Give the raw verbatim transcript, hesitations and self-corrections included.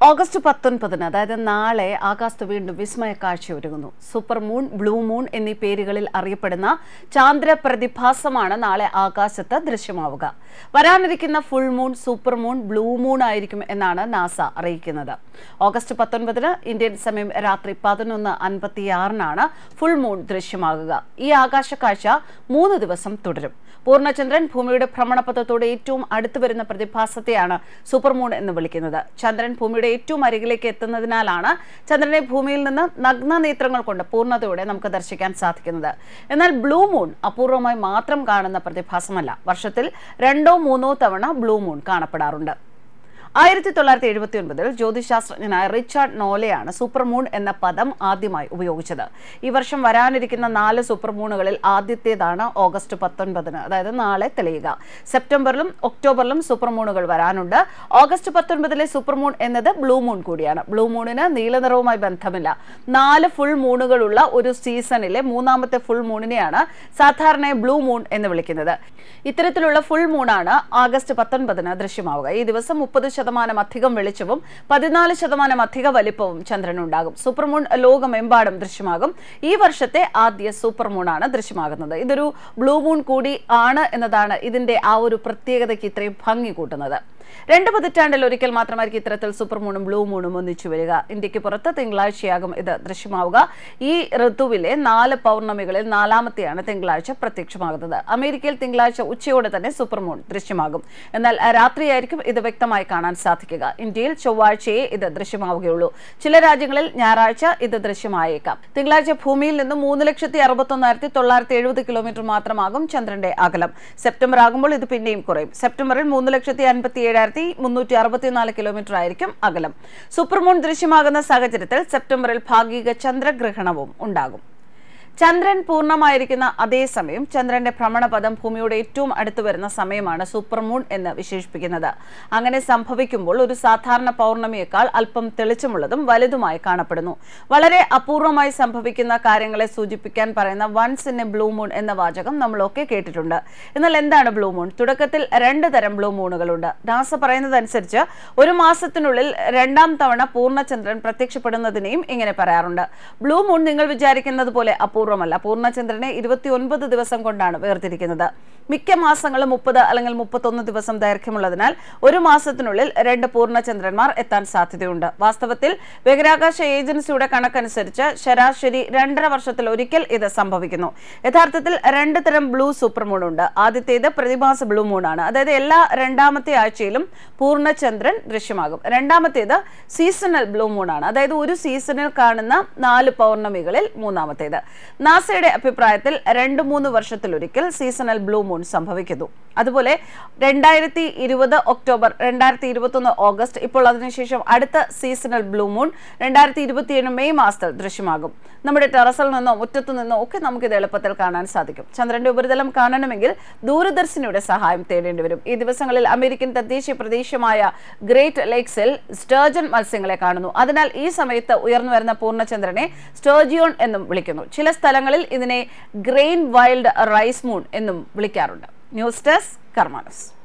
August പത്തൊൻപതിന് അതായത് നാളെ ആകാശത്ത് വീണ്ടും വിസ്മയ കാഴ്ചയൊരുങ്ങുന്നു. സൂപ്പർ മൂൺ, ബ്ലൂ മൂൺ എന്നീ പേരുകളിൽ അറിയപ്പെടുന്ന ചാന്ദ്ര പ്രതിഭാസമാണ് നാളെ ആകാശത്ത് ദൃശ്യമാവുക. വരാനിരിക്കുന്ന full moon, super moon, blue moon ആയിരിക്കും എന്നാണ് നാസ അറിയിക്കുന്നത്. ഓഗസ്റ്റ് പത്തൊൻപതിന് ഇന്ത്യൻ സമയം രാത്രി പതിനൊന്ന് അൻപത്തിയാറിനാണ് ഫുൾ മൂൺ ദൃശ്യമാകുക. ഈ ആകാശ കാഴ്ച മൂന്ന് ദിവസം തുടരും. പൂർണ്ണചന്ദ്രൻ ഭൂമിയുടെ ഭ്രമണപഥത്തോട് ഏറ്റവും അടുത്തു വരുന്ന പ്രതിഭാസത്തെയാണ് സൂപ്പർ മൂൺ എന്ന് വിളിക്കുന്നത്. ചന്ദ്രൻ ഭൂമിയുടെ ഏറ്റവും അരികിലേക്ക് എത്തുന്നതിനാലാണ് ചന്ദ്രനെ ഭൂമിയിൽ നിന്ന് നഗ്ന നേത്രങ്ങൾ കൊണ്ട് പൂർണ്ണതയോടെ നമുക്ക് ദർശിക്കാൻ സാധിക്കുന്നത്. എന്നാൽ ബ്ലൂ മൂൺ അപൂർവമായി മാത്രം കാണുന്ന പ്രതിഭാസമല്ല. വർഷത്തിൽ രണ്ടോ മൂന്നോ തവണ ബ്ലൂ മൂൺ കാണപ്പെടാറുണ്ട്. ആയിരത്തി തൊള്ളായിരത്തി എഴുപത്തി ഒൻപതിൽ ജ്യോതിശാസ്ത്രജ്ഞനായ റിച്ചാർഡ് നോലെയാണ് സൂപ്പർ മൂൺ എന്ന പദം ആദ്യമായി ഉപയോഗിച്ചത്. ഈ വർഷം വരാനിരിക്കുന്ന നാല് സൂപ്പർ മൂണുകളിൽ ആദ്യത്തേതാണ് ഓഗസ്റ്റ് പത്തൊൻപതിന്, അതായത് നാളെ തെളിയുക. സെപ്റ്റംബറിലും ഒക്ടോബറിലും സൂപ്പർ മൂണുകൾ വരാനുണ്ട്. ഓഗസ്റ്റ് പത്തൊൻപതിലെ സൂപ്പർ മൂൺ എന്നത് ബ്ലൂ മൂൺ കൂടിയാണ്. ബ്ലൂ മൂണിന് നീലനിറവുമായി ബന്ധമില്ല. നാല് ഫുൾ മൂണുകളുള്ള ഒരു സീസണിലെ മൂന്നാമത്തെ ഫുൾ മൂണിനെയാണ് സാധാരണ ബ്ലൂ മൂൺ എന്ന് വിളിക്കുന്നത്. ഇത്തരത്തിലുള്ള ഫുൾ മൂണാണ് ആഗസ്റ്റ് പത്തൊൻപതിന് ദൃശ്യമാവുക. ഈ ദിവസം മുപ്പത് ശതമാനം അധികം വെളിച്ചവും പതിനാല് ശതമാനം അധിക വലിപ്പവും ചന്ദ്രനുണ്ടാകും. സൂപ്പർ മൂൺ ലോകമെമ്പാടും ദൃശ്യമാകും. ഈ വർഷത്തെ ആദ്യ സൂപ്പർ മൂണാണ് ദൃശ്യമാകുന്നത്. ഇതൊരു ബ്ലൂ മൂൺ കൂടി ആണ് എന്നതാണ് ഇതിന്റെ ആ ഒരു പ്രത്യേകതയ്ക്ക് ഇത്രയും ഭംഗി കൂട്ടുന്നത്. രണ്ട് പതിറ്റാണ്ടിൽ ഒരിക്കൽ മാത്രമായിരിക്കും ഇത്തരത്തിൽ സൂപ്പർ മൂണും ബ്ലൂ മൂണും ഒന്നിച്ചു വരിക. ഇന്ത്യക്ക് പുറത്ത് തിങ്കളാഴ്ചയാകും ഇത് ദൃശ്യമാവുക. ഈ ഋതുവിലെ നാല് പൗർണമികളിൽ നാലാമത്തെയാണ് തിങ്കളാഴ്ച പ്രത്യക്ഷമാകുന്നത്. അമേരിക്കയിൽ തിങ്കളാഴ്ച ഉച്ചയോടെ തന്നെ സൂപ്പർ മൂൺ ദൃശ്യമാകും. എന്നാൽ രാത്രിയായിരിക്കും ഇത് വ്യക്തമായി കാണാൻ സാധിക്കുക. ഇന്ത്യയിൽ ചൊവ്വാഴ്ചയെ ഇത് ദൃശ്യമാവുകയുള്ളൂ. ചില രാജ്യങ്ങളിൽ ഞായറാഴ്ച ഇത് ദൃശ്യമായേക്കാം. തിങ്കളാഴ്ച ഭൂമിയിൽ നിന്ന് മൂന്ന് ലക്ഷത്തി അറുപത്തി ഒന്നായിരത്തി തൊള്ളായിരത്തി എഴുപത് കിലോമീറ്റർ മാത്രമാകും ചന്ദ്രന്റെ അകലം. സെപ്റ്റംബർ ആകുമ്പോൾ ഇത് പിന്നെയും കുറയും. സെപ്റ്റംബറിൽ മൂന്ന് ലക്ഷത്തി അൻപത്തി ഏഴായിരത്തി മുന്നൂറ്റി അറുപത്തിനാല് കിലോമീറ്റർ ആയിരിക്കും അകലം. സൂപ്പർ മൂൺ ദൃശ്യമാകുന്ന സാഹചര്യത്തിൽ സെപ്റ്റംബറിൽ ഭാഗിക ചന്ദ്രഗ്രഹണവും ഉണ്ടാകും. ചന്ദ്രൻ പൂർണ്ണമായിരിക്കുന്ന അതേസമയം ചന്ദ്രന്റെ ഭ്രമണപഥം ഭൂമിയോട് ഏറ്റവും അടുത്ത് വരുന്ന സമയമാണ് സൂപ്പർ മൂൺ എന്ന് വിശേഷിപ്പിക്കുന്നത്. അങ്ങനെ സംഭവിക്കുമ്പോൾ ഒരു സാധാരണ പൗർണമിയേക്കാൾ അല്പം തെളിച്ചമുള്ളതും വലുതുമായി കാണപ്പെടുന്നു. വളരെ അപൂർവമായി സംഭവിക്കുന്ന കാര്യങ്ങളെ സൂചിപ്പിക്കാൻ പറയുന്ന once in a blue moon എന്ന വാചകം നമ്മളൊക്കെ കേട്ടിട്ടുണ്ട്. എന്നാൽ എന്താണ് ബ്ലൂ മൂൺ? തുടക്കത്തിൽ രണ്ട് തരം ബ്ലൂ മൂണുകളുണ്ട്. നാസ പറയുന്നതനുസരിച്ച് ഒരു മാസത്തിനുള്ളിൽ രണ്ടാം തവണ പൂർണ്ണചന്ദ്രൻ പ്രത്യക്ഷപ്പെടുന്നതിനെയും ഇങ്ങനെ പറയാറുണ്ട്. ബ്ലൂ മൂൺ നിങ്ങൾ വിചാരിക്കുന്നത് പോലെ പൂർണ്ണമല്ല. പൂർണ്ണചന്ദ്രനെ ഇരുപത്തി ഒൻപത് ദിവസം കൊണ്ടാണ് വേർതിരിക്കുന്നത്. മിക്ക മാസങ്ങളും മുപ്പത് അല്ലെങ്കിൽ മുപ്പത്തൊന്ന് ദിവസം ദൈർഘ്യമുള്ളതിനാൽ ഒരു മാസത്തിനുള്ളിൽ രണ്ട് പൂർണ്ണചന്ദ്രന്മാർ എത്താൻ സാധ്യതയുണ്ട്. വാസ്തവത്തിൽ ബഹിരാകാശ ഏജൻസിയുടെ കണക്കനുസരിച്ച് ശരാശരി രണ്ടര വർഷത്തിൽ ഒരിക്കൽ ഇത് സംഭവിക്കുന്നു. യഥാർത്ഥത്തിൽ രണ്ട് തരം ബ്ലൂ സൂപ്പർ മൂൺ ഉണ്ട്. ആദ്യത്തേത് പ്രതിമാസ ബ്ലൂ മൂൺ ആണ്. അതായത് എല്ലാ രണ്ടാമത്തെ ആഴ്ചയിലും പൂർണ്ണചന്ദ്രൻ ദൃശ്യമാകും. രണ്ടാമത്തേത് സീസണൽ ബ്ലൂ മൂൺ ആണ്. അതായത് ഒരു സീസണിൽ കാണുന്ന നാല് പൗർണമികളിൽ മൂന്നാമത്തേത്. നാസയുടെ അഭിപ്രായത്തിൽ രണ്ട് മൂന്ന് വർഷത്തിലൊരിക്കൽ സീസണൽ ബ്ലൂ മൂൺ സംഭവിക്കുന്നു. അതുപോലെ രണ്ടായിരത്തി ഇരുപത് ഒക്ടോബർ, രണ്ടായിരത്തി ഇരുപത്തി ഒന്ന് ഓഗസ്റ്റ്, ഇപ്പോൾ അതിനുശേഷം അടുത്ത സീസണൽ ബ്ലൂ മൂൺ രണ്ടായിരത്തി ഇരുപത്തിയേഴ് മെയ് മാസത്തിൽ ദൃശ്യമാകും. നമ്മുടെ ടെറസിൽ നിന്നോ മുറ്റത്തു നിന്നോ ഒക്കെ നമുക്കിത് എളുപ്പത്തിൽ കാണാൻ സാധിക്കും. ചന്ദ്രന്റെ ഉപരിതലം കാണണമെങ്കിൽ ദൂരദർശിനിയുടെ സഹായം തേടേണ്ടി വരും. ഈ ദിവസങ്ങളിൽ അമേരിക്കൻ തദ്ദേശീയ പ്രദേശമായ ഗ്രേറ്റ് ലേക്സിൽ സ്റ്റേർജൻ മത്സ്യങ്ങളെ കാണുന്നു. അതിനാൽ ഈ സമയത്ത് ഉയർന്നു വരുന്ന പൂർണ്ണചന്ദ്രനെ സ്റ്റേർജിയോൺ എന്നും വിളിക്കുന്നു. ചില സ്ഥലങ്ങളിൽ ഇതിനെ ഗ്രെയിൻ വൈൽഡ് റൈസ് മൂൺ എന്നും വിളിക്കാറുണ്ട്. News desk Karma news.